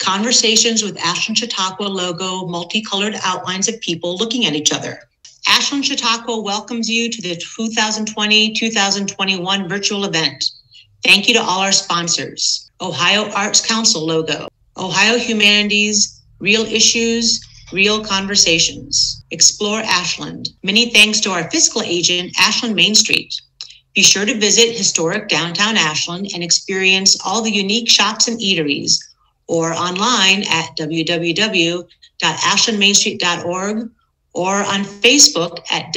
Conversations with Ashland Chautauqua logo, multicolored outlines of people looking at each other. Ashland Chautauqua welcomes you to the 2020-2021 virtual event. Thank you to all our sponsors. Ohio Arts Council logo, Ohio Humanities, Real Issues, Real Conversations. Explore Ashland. Many thanks to our fiscal agent, Ashland Main Street. Be sure to visit historic downtown Ashland and experience all the unique shops and eateries, or online at www.ashlandmainstreet.org or on Facebook at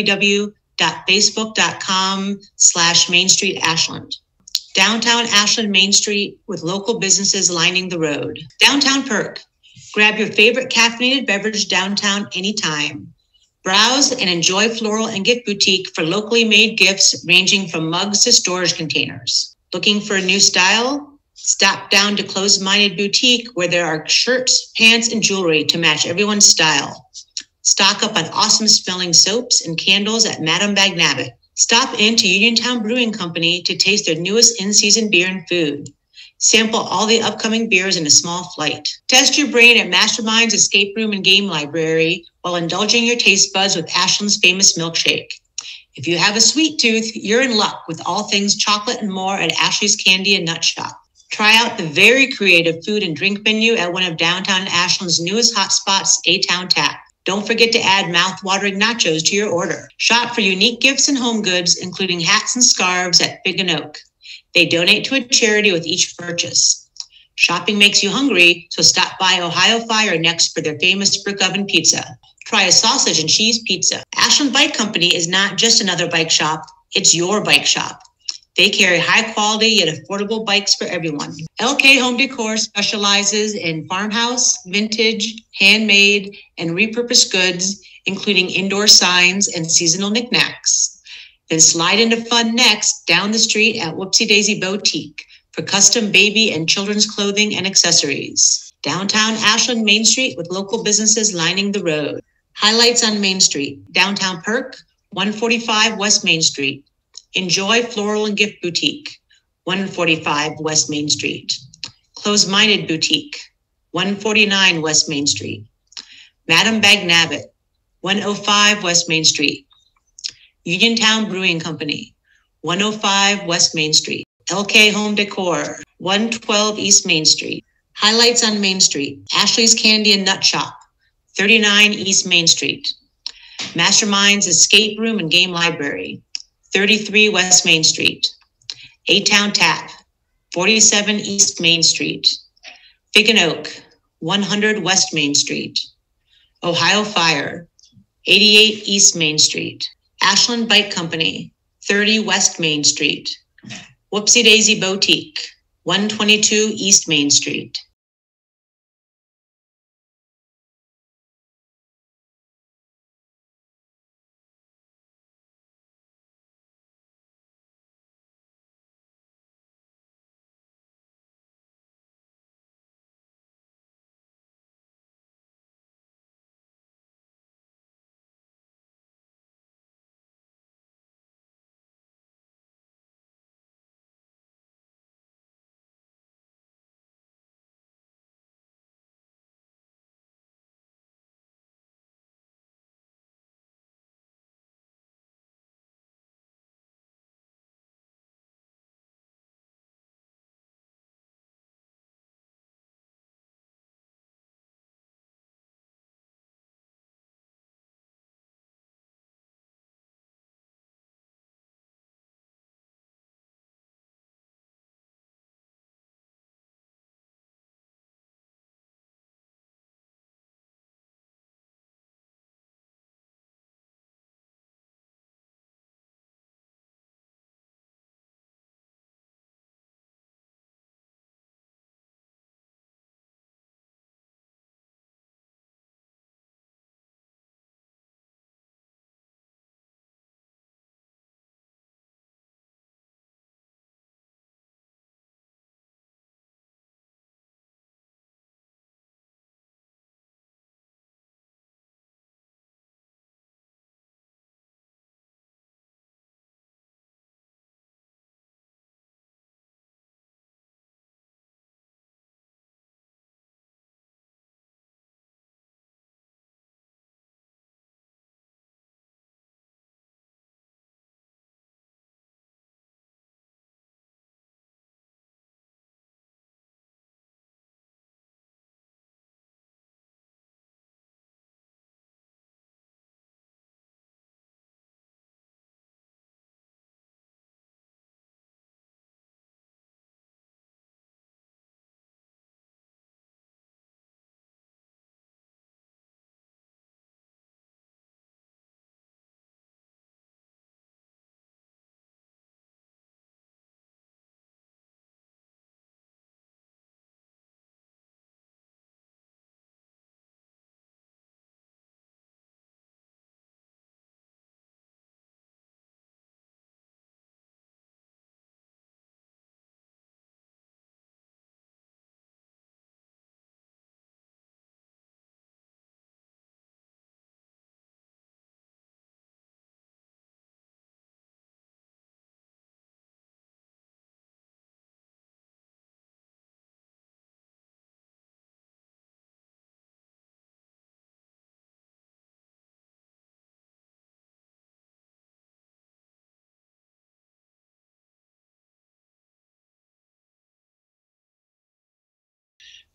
www.facebook.com/Main Street Ashland. Downtown Ashland Main Street with local businesses lining the road. Downtown Perk. Grab your favorite caffeinated beverage downtown anytime. Browse and enjoy floral and gift boutique for locally made gifts ranging from mugs to storage containers. Looking for a new style? Stop down to Closed Minded Boutique where there are shirts, pants, and jewelry to match everyone's style. Stock up on awesome smelling soaps and candles at Madame Bagnabbit. Stop into Uniontown Brewing Company to taste their newest in-season beer and food. Sample all the upcoming beers in a small flight. Test your brain at Mastermind's Escape Room and Game Library while indulging your taste buds with Ashland's famous milkshake. If you have a sweet tooth, you're in luck with all things chocolate and more at Ashley's Candy and Nut Shop. Try out the very creative food and drink menu at one of downtown Ashland's newest hotspots, A-Town Tap. Don't forget to add mouth-watering nachos to your order. Shop for unique gifts and home goods, including hats and scarves at Fig and Oak. They donate to a charity with each purchase. Shopping makes you hungry, so stop by Ohio Fire next for their famous brick oven pizza. Try a sausage and cheese pizza. Ashland Bike Company is not just another bike shop, it's your bike shop. They carry high quality yet affordable bikes for everyone. LK Home Decor specializes in farmhouse, vintage, handmade, and repurposed goods, including indoor signs and seasonal knickknacks. Then slide into fun next down the street at Whoopsie Daisy Boutique for custom baby and children's clothing and accessories. Downtown Ashland Main Street with local businesses lining the road. Highlights on Main Street. Downtown Perk, 145 West Main Street. Enjoy Floral and Gift Boutique, 145 West Main Street. Closed Minded Boutique, 149 West Main Street. Madame Bagnabbit, 105 West Main Street. Uniontown Brewing Company, 105 West Main Street. LK Home Decor, 112 East Main Street. Highlights on Main Street. Ashley's Candy and Nut Shop, 39 East Main Street. Mastermind's Escape Room and Game Library, 33 West Main Street. A-Town Tap, 47 East Main Street. Fig and Oak, 100 West Main Street. Ohio Fire, 88 East Main Street. Ashland Bike Company, 30 West Main Street. Whoopsie Daisy Boutique, 122 East Main Street.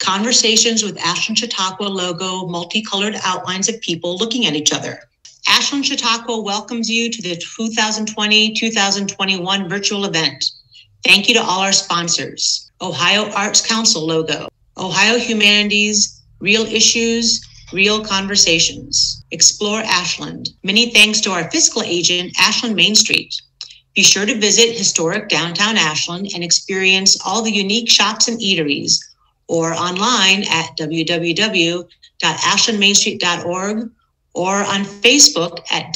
Conversations with Ashland Chautauqua logo, multicolored outlines of people looking at each other. Ashland Chautauqua welcomes you to the 2020-2021 virtual event. Thank you to all our sponsors. Ohio Arts Council logo, Ohio Humanities, Real Issues, Real Conversations. Explore Ashland. Many thanks to our fiscal agent, Ashland Main Street. Be sure to visit historic downtown Ashland and experience all the unique shops and eateries, or online at www.ashlandmainstreet.org or on Facebook at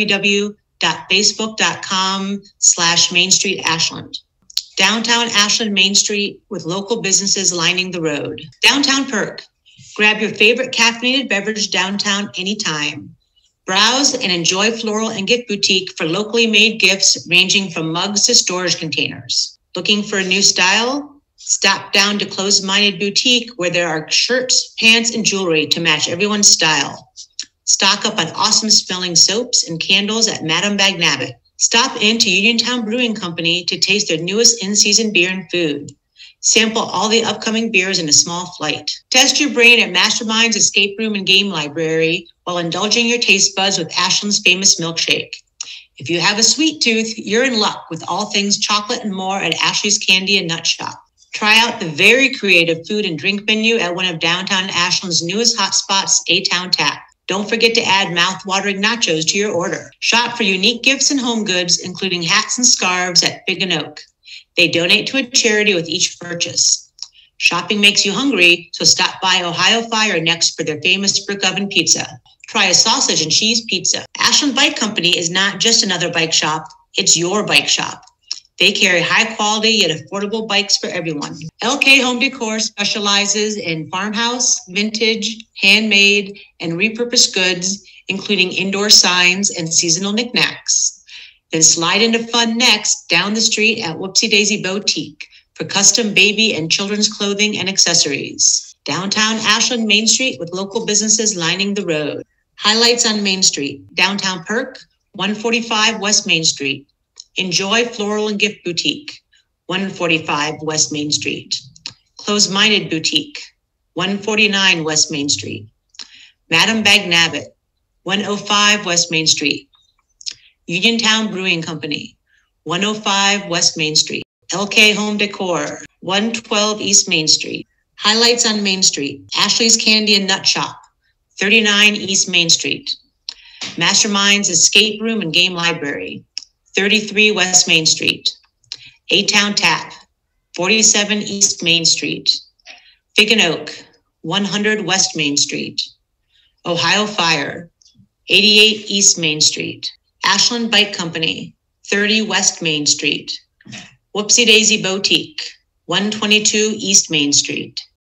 www.facebook.com/Main Street Ashland. Downtown Ashland Main Street with local businesses lining the road. Downtown Perk. Grab your favorite caffeinated beverage downtown anytime. Browse and enjoy floral and gift boutique for locally made gifts ranging from mugs to storage containers. Looking for a new style? Stop down to Closed Minded Boutique where there are shirts, pants, and jewelry to match everyone's style. Stock up on awesome smelling soaps and candles at Madame Bagnabbit. Stop into Uniontown Brewing Company to taste their newest in-season beer and food. Sample all the upcoming beers in a small flight. Test your brain at Mastermind's Escape Room and Game Library while indulging your taste buds with Ashland's famous milkshake. If you have a sweet tooth, you're in luck with all things chocolate and more at Ashley's Candy and Nut Shop. Try out the very creative food and drink menu at one of downtown Ashland's newest hotspots, A-Town Tap. Don't forget to add mouth-watering nachos to your order. Shop for unique gifts and home goods, including hats and scarves at Big and Oak. They donate to a charity with each purchase. Shopping makes you hungry, so stop by Ohio Fire next for their famous brick oven pizza. Try a sausage and cheese pizza. Ashland Bike Company is not just another bike shop, it's your bike shop. They carry high quality yet affordable bikes for everyone. LK Home Decor specializes in farmhouse, vintage, handmade, and repurposed goods, including indoor signs and seasonal knickknacks. Then slide into fun next down the street at Whoopsie Daisy Boutique for custom baby and children's clothing and accessories. Downtown Ashland Main Street with local businesses lining the road. Highlights on Main Street. Downtown Perk, 145 West Main Street. Enjoy Floral and Gift Boutique, 145 West Main Street. Closed Minded Boutique, 149 West Main Street. Madame Bagnabbit, 105 West Main Street. Uniontown Brewing Company, 105 West Main Street. LK Home Decor, 112 East Main Street. Highlights on Main Street. Ashley's Candy and Nut Shop, 39 East Main Street. Mastermind's Escape Room and Game Library, 33 West Main Street. A-Town Tap, 47 East Main Street. Fig and Oak, 100 West Main Street. Ohio Fire, 88 East Main Street. Ashland Bike Company, 30 West Main Street. Whoopsie Daisy Boutique, 122 East Main Street.